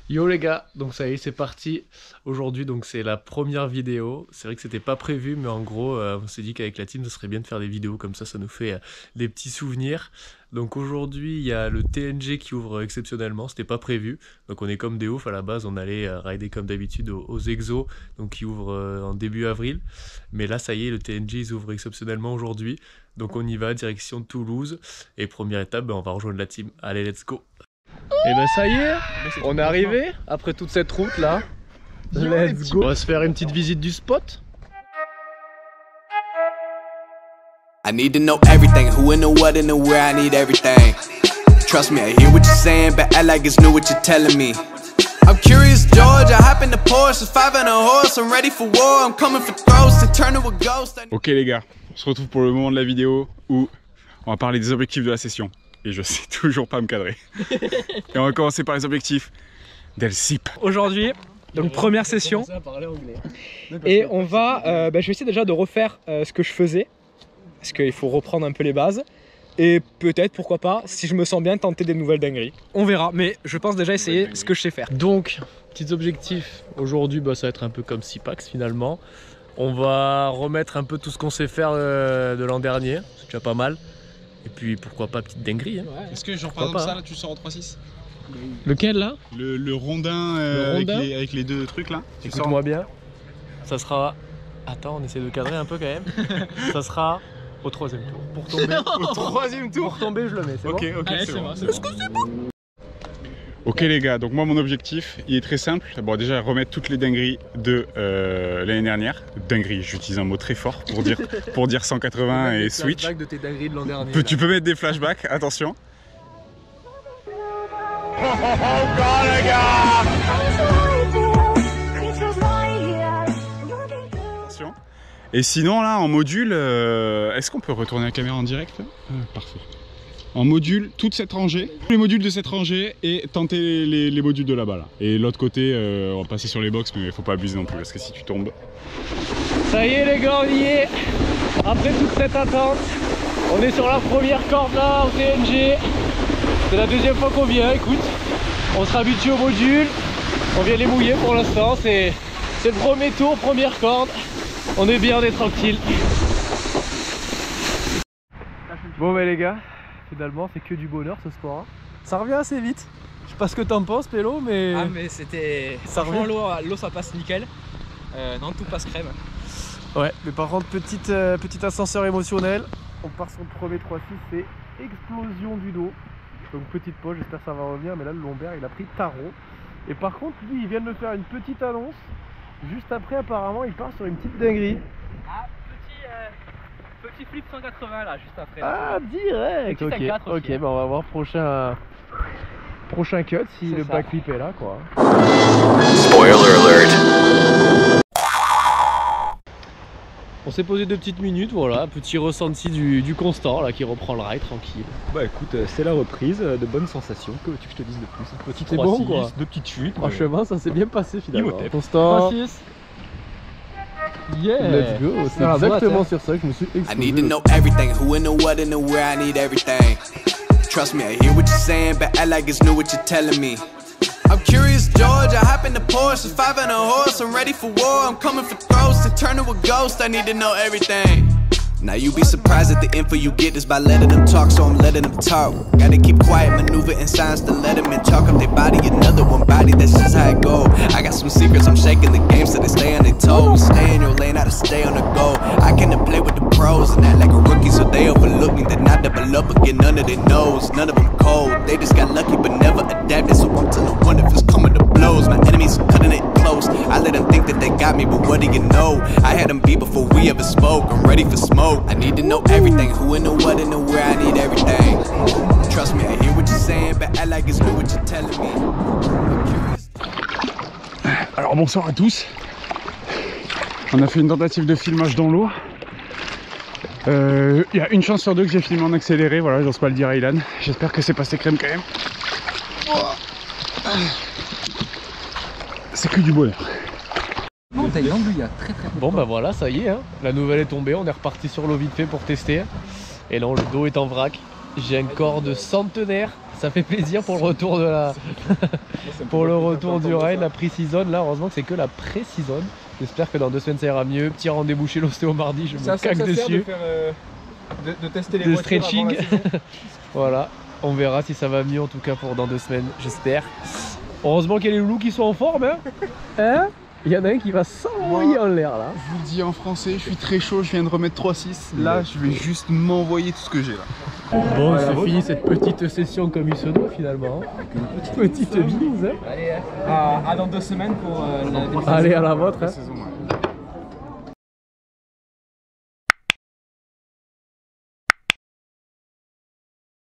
Yo les gars, donc ça y est, c'est parti. Aujourd'hui, donc c'est la première vidéo. C'est vrai que c'était pas prévu, mais en gros, on s'est dit qu'avec la team, ce serait bien de faire des vidéos comme ça nous fait des petits souvenirs. Donc aujourd'hui, il y a le TNG qui ouvre exceptionnellement, c'était pas prévu. Donc on est comme des oufs à la base, on allait rider comme d'habitude aux Exos, donc qui ouvre en début avril. Mais là, ça y est, le TNG, ils ouvrent exceptionnellement aujourd'hui. Donc on y va, direction de Toulouse. Et première étape, on va rejoindre la team. Allez, let's go! Et ben ça y est, on est arrivé après toute cette route là. Let's go. On va se faire une petite visite du spot. I need to know everything, who and the what and the where, I need everything. Trust me, I hear what you're saying, but act like it's new what you're telling me. I'm curious, George, I hop in the Porsche, 5 and a horse, I'm ready for war, I'm coming for throats, to turn to a ghost. Ok les gars, on se retrouve pour le moment de la vidéo où on va parler des objectifs de la session. Et je sais toujours pas me cadrer. Et on va commencer par les objectifs d'El Cip. Aujourd'hui, donc première session. Et on va, je vais essayer déjà de refaire ce que je faisais. Parce qu'il faut reprendre un peu les bases. Et peut-être, pourquoi pas, si je me sens bien, tenter des nouvelles dingueries. On verra, mais je pense déjà essayer ce que je sais faire. Donc, petits objectifs. Aujourd'hui, ça va être un peu comme Sipax finalement. On va remettre un peu tout ce qu'on sait faire de l'an dernier. C'est déjà pas mal. Et puis pourquoi pas petite dinguerie hein. Ouais. Est-ce que genre par exemple ça là tu sors en 3-6? Lequel là? Le rondin, avec les deux trucs là. Écoute-moi bien. Ça sera... Attends, on essaie de cadrer un peu quand même. Ça sera au troisième tour. Pour tomber au troisième tour. Pour tomber je le mets, c'est bon? Ok, Allez, c'est bon. Est-ce que c'est bon? Ok les gars, donc moi mon objectif il est très simple. Bon déjà remettre toutes les dingueries de l'année dernière. Dinguerie, j'utilise un mot très fort pour dire 180 et switch. De tes dingueries de l'an dernier. Tu peux mettre des flashbacks, attention. Attention. Et sinon là en module, est-ce qu'on peut retourner la caméra en direct? Parfait. En module, toute cette rangée, les modules de cette rangée et tenter les modules de là-bas là. Et l'autre côté, on va passer sur les box, mais il faut pas abuser non plus parce que si tu tombes. Ça y est les gars, on y est. Après toute cette attente, on est sur la première corde là au TNG. C'est la deuxième fois qu'on vient, écoute. On sera habitué aux modules. On vient les mouiller pour l'instant. C'est le premier tour, première corde. On est bien, on est tranquille. Bon les gars. Finalement c'est que du bonheur ce soir hein. Ça revient assez vite. Je sais pas ce que t'en penses Pélo mais... Ah mais c'était... Ça revient. L'eau ça passe nickel. Non tout passe crème. Ouais mais par contre petit ascenseur émotionnel. On part sur le premier 3-6, c'est explosion du dos. Donc petite pause, j'espère que ça va revenir. Mais là le lombaire il a pris tarot. Et par contre lui il vient de me faire une petite annonce. Juste après apparemment il part sur une petite dinguerie. Ah petit flip 180 là, juste après. Ah, direct. Ok, 4 aussi, ok, on va voir prochain cut si le backflip est là quoi. Spoiler alert. On s'est posé 2 petites minutes, voilà, petit ressenti du Constant là qui reprend le ride tranquille. Bah écoute, c'est la reprise, de bonnes sensations, que veux-tu que je te dise de plus? Un petit C'est bon quoi. 2 petites chutes. Franchement ça s'est bien passé finalement. Imhotep. Constant. 3-6. Yeah. Let's go, c'est exactement sur ça que je me suis I explosé. need to know everything, who and the what and the where, I need everything. Trust me, I hear what you're saying, but act like it's new what you're telling me. I'm curious, George, I hop in the Porsche, 5 and a horse, I'm ready for war, I'm coming for throats, to turn to a ghost, I need to know everything. Now you be surprised at the info you get is by letting them talk, so I'm letting them talk. Gotta keep quiet, maneuver in silence to let them in. Talk up their body, another one body, that's just how it go. I got some secrets, I'm shaking the game so they stay on their toes. Stay in your lane, how to stay on the go. I can play with the pros and act like a rookie, so they overlook me. Then I double up again, none of their knows, none of them cold. They just got lucky but never adapted, so I'm telling one if it's coming to blows. My enemies cutting it close, I let them think that they got me, but what do you know? I had them beat before we ever spoke, I'm ready for smoke. I need to know everything, who and the what and the where, I need everything. Trust me, I hear what you're saying, but act like it's new what you're telling me. Alors bonsoir à tous. On a fait une tentative de filmage dans l'eau. Il y a une chance sur 2 que j'ai filmé en accéléré, voilà, j'ose pas le dire à Ilan. J'espère que c'est passé crème quand même. C'est que du bonheur. Non, t'as une andouille, très très Bon bah voilà, ça y est, hein. La nouvelle est tombée, on est reparti sur l'eau vite fait pour tester. Et là le dos est en vrac. J'ai un corps de centenaire. Ça fait plaisir pour le retour de la pour le retour du rail, la pré-season. Là, heureusement que c'est que la pré-season. J'espère que dans 2 semaines ça ira mieux. Petit rendez-vous chez l'ostéo mardi, je me caque dessus. De, faire, de tester les de voitures stretching. avant la saison. Voilà, on verra si ça va mieux en tout cas pour dans 2 semaines, j'espère. Heureusement qu'il y a les loulous qui sont en forme, hein, hein. Il y en a un qui va s'envoyer en l'air là. Je vous le dis en français, je suis très chaud, je viens de remettre 3,6. Là, je vais juste m'envoyer tout ce que j'ai là. Bon, c'est fini cette petite session comme il se doit finalement. Une petite bise. Allez, à dans 2 semaines pour la Allez, à la vôtre. Hein. Saison, ouais.